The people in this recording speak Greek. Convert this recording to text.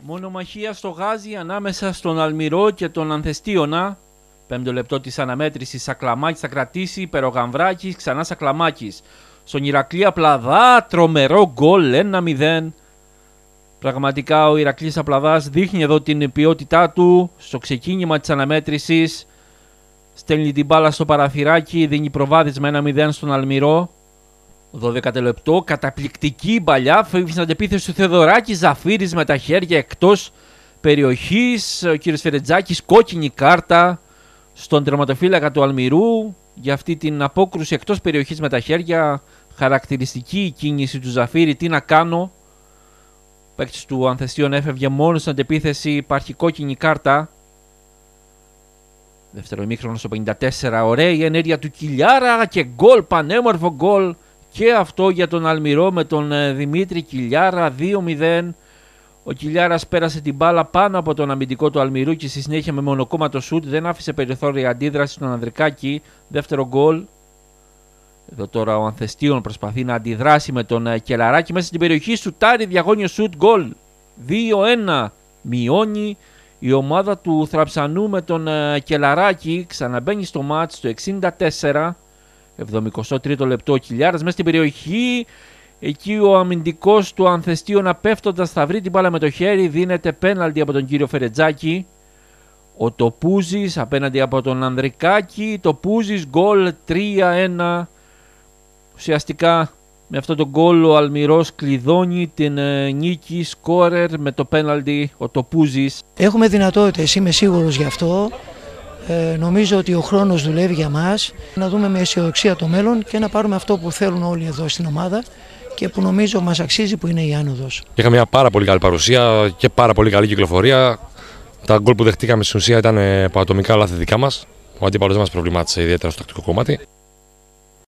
Μονομαχία στο Γάζι ανάμεσα στον Αλμυρό και τον Ανθεστίωνα. 5ο λεπτό της αναμέτρησης. Σακλαμάκης θα κρατήσει, Περογαμβράκης, ξανά Σακλαμάκης. Στον Ηρακλή Απλαδά, τρομερό γκολ, 1-0. Πραγματικά ο Ηρακλής Απλαδάς δείχνει εδώ την ποιότητά του στο ξεκίνημα της αναμέτρησης. Στέλνει την μπάλα στο παραθυράκι, δίνει προβάδισμα 1-0 στον Αλμυρό. 12ο λεπτό, καταπληκτική μπαλιά, φεύγει στην αντεπίθεση του Θεοδωράκη, Ζαφύρης με τα χέρια εκτός περιοχής. Ο κύριος Φερετζάκης, κόκκινη κάρτα στον τερματοφύλακα του Αλμυρού για αυτή την απόκρουση εκτός περιοχής με τα χέρια. Χαρακτηριστική η κίνηση του Ζαφύρη, τι να κάνω. Ο παίκτης του Ανθεστίων έφευγε μόνο στην αντεπίθεση, υπάρχει κόκκινη κάρτα. Δεύτερο ημίχρονο στο 54, ωραία η ενέργεια του Κιλιάρα και γκολ, πανέμορφο γκολ και αυτό για τον Αλμυρό με τον Δημήτρη Κιλιάρα, 2-0. Ο Κιλιάρας πέρασε την μπάλα πάνω από τον αμυντικό του Αλμυρού και στη συνέχεια με μονοκόμματο σούτ δεν άφησε περιθώρια αντίδραση στον Ανδρικάκη, δεύτερο γκολ. Εδώ τώρα ο Ανθεστίων προσπαθεί να αντιδράσει με τον Κελαράκη μέσα στην περιοχή, σουτάρει, διαγώνιο σούτ, γκολ, 2-1, μειώνει η ομάδα του Θραψανού με τον Κελαράκη, ξαναμπαίνει στο μάτς το 64, 73ο λεπτό, ο Κιλιάρας μέσα στην περιοχή, εκεί ο αμυντικός του Ανθεστίωνα πέφτοντας θα βρει την μπάλα με το χέρι, δίνεται πέναλτι από τον κύριο Φερετζάκη. Ο Τοπούζης απέναντι από τον Ανδρικάκη, Τοπούζης γκολ, 3-1. Ουσιαστικά με αυτό το γκολ ο Αλμυρός κλειδώνει την νίκη, σκόρερ με το πέναλτι ο Τοπούζης. Έχουμε δυνατότητες, είμαι σίγουρος γι' αυτό. Νομίζω ότι ο χρόνος δουλεύει για μας. Να δούμε με αισιοδοξία το μέλλον και να πάρουμε αυτό που θέλουν όλοι εδώ στην ομάδα και που νομίζω μας αξίζει, που είναι η άνοδος. Είχαμε μια πάρα πολύ καλή παρουσία και πάρα πολύ καλή κυκλοφορία. Τα γκολ που δεχτήκαμε στην ουσία ήταν από ατομικά λάθη δικά μας. Ο αντίπαλος δεν μας προβλημάτισε ιδιαίτερα στο τακτικό κομμάτι.